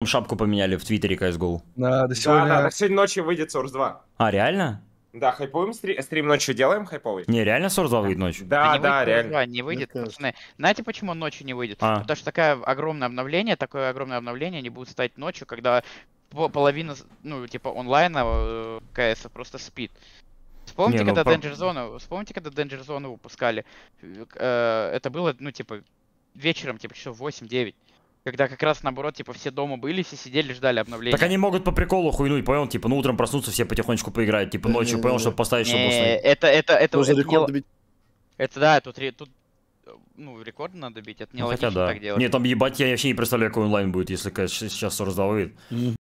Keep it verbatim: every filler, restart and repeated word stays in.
шапку поменяли в Твиттере си эс го. Да, до Да, сегодня... да, так сегодня ночью выйдет Source два. А, реально? Да, хайпуем стри... стрим ночью делаем хайповый? Не, реально Source два выйдет ночью? Да, не да, выйдет, реально. два, не выйдет, Мне пацаны. Знаете, почему он ночью не выйдет? А. Потому что такое огромное обновление, такое огромное обновление, они будут ставить ночью, когда по- половина, ну, типа, онлайна э, КС просто спит. Вспомните, Не, ну, когда по- Danger Zone, вспомните, когда Danger Zone выпускали. Э, это было, ну, типа, вечером, типа, часов восемь-девять. Когда как раз наоборот, типа, все дома были, все сидели, ждали обновления. Так они могут по приколу хуйнуть, понял? Типа, ну утром проснуться, все потихонечку поиграют. Типа, ночью, Не-не-не. понял, чтобы поставить, чтобы Не, уснуть. это, это, это, Тоже это, рекорд не- добить. это да, тут, ре- тут, э, ну, рекорд надо бить, это не Ну, хотя логично да. так делать. Не, там ебать, я вообще не представляю, какой онлайн будет, если КС сейчас Source два выйдет.